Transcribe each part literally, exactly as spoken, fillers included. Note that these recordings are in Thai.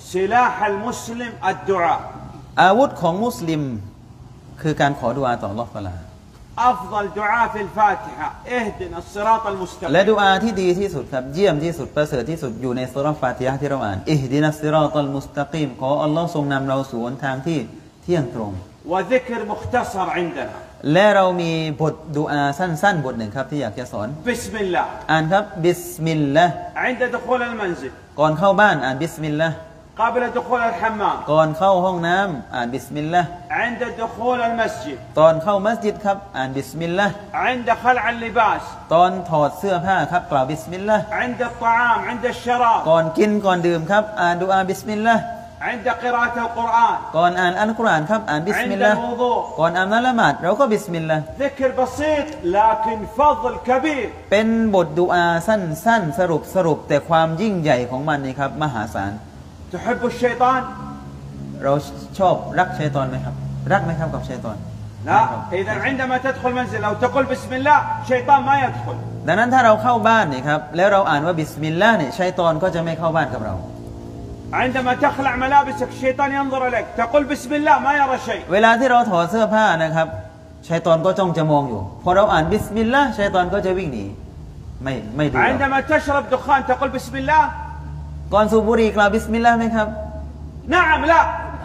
سلاح المسلم الدعاء อาวุธของมุสลิมคือการขอดุอาต่อ Allah ตะอาลา أفضل دعاء في الفاتحة اهدنا الصراط المستقيم และดุอาที่ดีที่สุดครับเยี่ยมที่สุดประเสริฐที่สุดอยู่ในซูเราะห์ฟาติฮะห์ที่เราอ่านอิฮดินัสซิรอตัลมุสตะกีมขออัลลอฮ์ทรงนำเราสู่หนทางที่เที่ยงตรง وذكر مختصر عندنا และเรามีบทดุอาสั้นๆบทหนึ่งครับที่อยากจะสอน بسم الله อ่านครับบิสมิลลาห์ عند دخول المنزل ก่อนเข้าบ้านอ่านบิสมิลลาห์ قبل دخول الحمام ก่อนเข้าห้องน้ำอ่านบิสมิลลาห์ عند دخول المسجد ตอนเข้ามัสยิดครับอ่านบิสมิลลาห์ عند خلع اللباس ตอนถอดเสื้อผ้าครับกล่าวบิสมิลลาห์ عند الطعام عند الشراب ก่อนกินก่อนดื่มครับอ่านดุอาบิสมิลลาห์ عند قراءة القرآن ก่อนอ่านอัลกุรอานครับอ่านบิสมิล عند ลาห์ الوضوء ก่อนอาบน้ำละหมาดเราก็บิสมิลลาห์ ذكر بسيط لكن فضل كبير เป็นบทดุอาสั้นๆสรุปสรุปแต่ความยิ่งใหญ่ของมันนี่ครับมหาศาล تحب الشيطان เราชอบรักชัยฏอนไหมครับรักไหมครับกับชัยฏอน لا إذا عندما تدخل منزل أو تقول بسم الله شيطان ما يدخل ดังนั้นถ้าเราเข้าบ้านนี่ครับแล้วเราอ่านว่าบิสมิลลาห์เนี่ยชัยฏอนก็จะไม่เข้าบ้านกับเรา عندما تخلع ملابسك الشيطان ينظر إليك تقول بسم الله ما يرى شيء เวลาที่เราถอดเสื้อผ้านะครับชัยฏอนก็จ้องจะมองอยู่พอเราอ่านบิสมิลลาห์ชัยฏอนก็จะวิ่งหนีไม่ไม่ดู عندما تشرب دخان تقول بسم الله ก่อนสูบบุหรี่กล่าวบิสมิลลาห์ไหมครับ نعم لا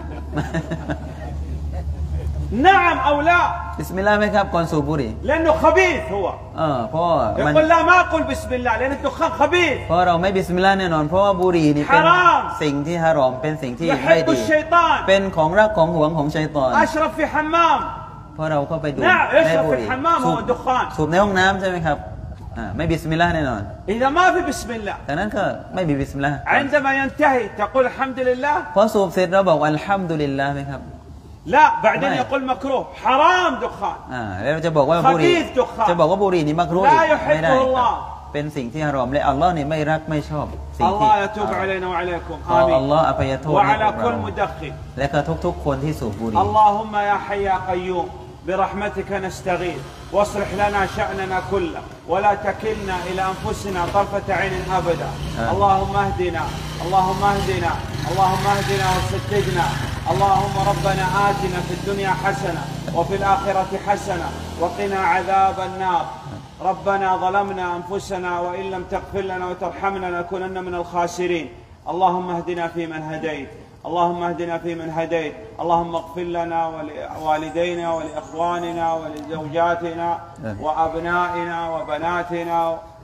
نعم أو لا บิสมิลลาห์ไหมครับก่อนสูบบุหรี่ لأنه خبيث هو เออเพราะมัน يقول لا ما أقول بسم الله لأن الدخان خبيث เพราะเราไม่บิสมิลลาห์แน่นอนเพราะว่าบุหรี่นี่เป็นสิ่งที่ฮารอมเป็นสิ่งที่ไม่ يحب ดี الشيطان เป็นของรักของหวงของชัยฏอน أشرب في حمام เพราะเราก็ไปดู نعم ใน يشرب บุ في หรี่ الحمام สู هو บ الدخان สูบในห้องน้ำใช่ไหมครับอ่าไม่บิสมิลลาห์แน่นอน إذا ما في بسم الله ดังนั้นก็ไม่มีบิสมิลลาห์ عندما ينتهي تقول الحمد لله พอสูบเสร็จเราบอกอัลฮัมดุลิลลาห์ไหมครับ لا بعدين يقول مكروه حرام دخان อ่าแล้วจะบอกว่าบุหรี่จะบอกว่าบุหรี่นี่มักรูฮ์ไม่ได้เป็นสิ่งที่ฮารอมและอัลลอฮ์นี่ไม่รักไม่ชอบสิ่งที่ الله يتوب علينا وعليكم ขออัลลอฮ์อภัยโทษให้ وعلى พวก كل เรา مدخن และก็ทุกๆคนที่สูบบุหรี่ اللهم يا حي يا قيوم برحمتك نستغيث واصلح لنا شأننا كله ولا تكلنا إلى أنفسنا طرفة عين أبدا اللهم اهدنا اللهم اهدنا اللهم اهدنا وسددنا اللهم ربنا آتنا في الدنيا حسنة وفي الآخرة حسنة وقنا عذاب النار ربنا ظلمنا أنفسنا وإن لم تغفر لنا وترحمنا لنكونن من الخاسرين اللهم اهدنا فيمن هديت اللهم اهدنا فيمن هديت اللهم اغفر لنا ولوالدينا ولإخواننا ولزوجاتنا وأبنائنا وبناتنا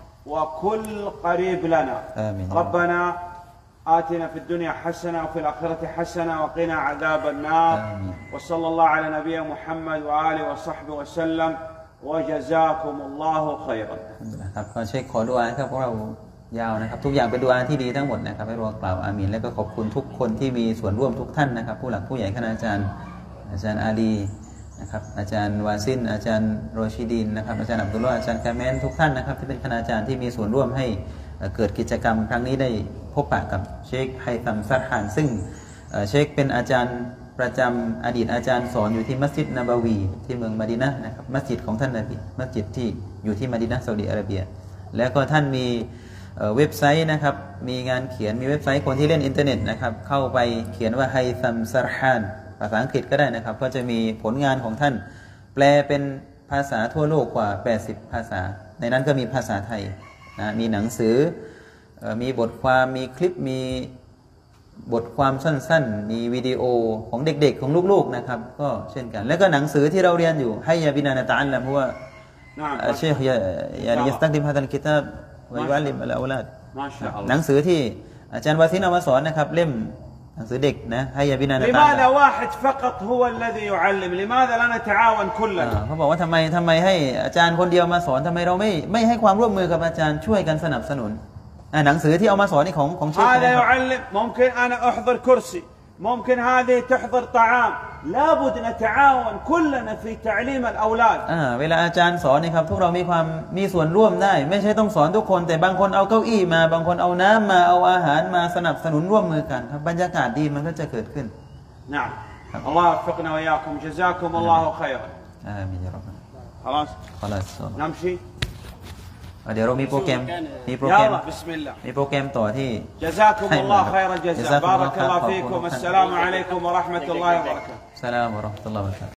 وكل قريب لنا آمين. ربنا آتنا في الدنيا حسنة وفي الآخرة حسنة وقنا عذاب النار آمين. وصلى الله على نبينا محمد وآله وصحبه وسلم وجزاكم الله خيرا ครับขอเช็คขอดุอาครับพวกเรายาวนะครับทุกอย่างเป็นดุอาที่ดีทั้งหมดนะครับให้เรากล่าวอามีนและก็ขอบคุณทุกคนที่มีส่วนร่วมทุกท่านนะครับผู้หลักผู้ใหญ่คณาจารย์อาจารย์อาลีนะครับอาจารย์วาซินอาจารย์โรชิดินนะครับอาจารย์อับดุลลอฮ์อาจารย์กาเมนทุกท่านนะครับที่เป็นคณาจารย์ที่มีส่วนร่วมให้เกิดกิจกรรมครั้งนี้ได้พบปะกับเชคไฮซัมซัดฮานซึ่งเชคเป็นอาจารย์ประจำอดีตอาจารย์สอนอยู่ที่มัสยิดนบาวีที่เมืองมะดีนะห์นะครับมัสยิดของท่านนบีมัสยิดที่อยู่ที่มะดีนะห์ซาอุดิอาระเบียแล้วก็ท่านมีเว็บไซต์นะครับมีงานเขียนมีเว็บไซต์คนที่เล่นอินเทอร์เน็ตนะครับเข้าไปเขียนว่าไฮซัมซัดฮานภาษาอังกฤษก็ได้นะครับก็จะมีผลงานของท่านแปลเป็นภาษาทั่วโลกกว่าแปดสิบภาษาในนั้นก็มีภาษาไทยนะมีหนังสือมีบทความมีคลิปมีบทความสั้นๆมีวิดีโอของเด็กๆของลูกๆนะครับก็เช่นกันแล้วก็หนังสือที่เราเรียนอยู่ให้ยาบินานะตะอัลลัมเพราะว่าเชคยายัสตักดิมฮะดัลกิตาบวะยุอัลลิมอัลอาวลาดหนังสือที่อาจารย์วาซินเอามาสอนนะครับเล่มหนังสือเด็กนะให้ยาบินานะตะอัลลัม لماذا واحد فقط هو الذي يعلم لماذا لا نتعاون كلنا เขาบอกว่าทำไมทำไมให้อาจารย์คนเดียวมาสอนทำไมเราไม่ไม่ให้ความร่วมมือกับอาจารย์ช่วยกันสนับสนุนหนังสือที่เอามาสอนนี่ของของเชค هذا يعلم ممكن أنا أحضر كرسي ممكن هذه تحضر طعام لابد نتعاون كلنا في تعليم الأولاد อ่าเวลาอาจารย์สอนนี่ครับพวกเรามีความมีส่วนร่วมได้ไม่ใช่ต้องสอนทุกคนแต่บางคนเอาเก้าอี้มาบางคนเอาน้ำมาเอาอาหารมาสนับสนุนร่วมมือกันครับบรรยากาศดีมันก็จะเกิดขึ้น نعم الله يوفقنا وإياكم جزاكم الله خيرا آمين يا رب خلاص خلاص نمشي เดี๋ยวเรามีโปรแกรมมีโปรแกรม يلا بسم الله มีโปรแกรมต่อที่ جزاكم الله خير الجزاء جزاكم الله بارك خير. الله فيكم السلام عليكم ورحمة الله وبركاته السلام ورحمة الله وبركاته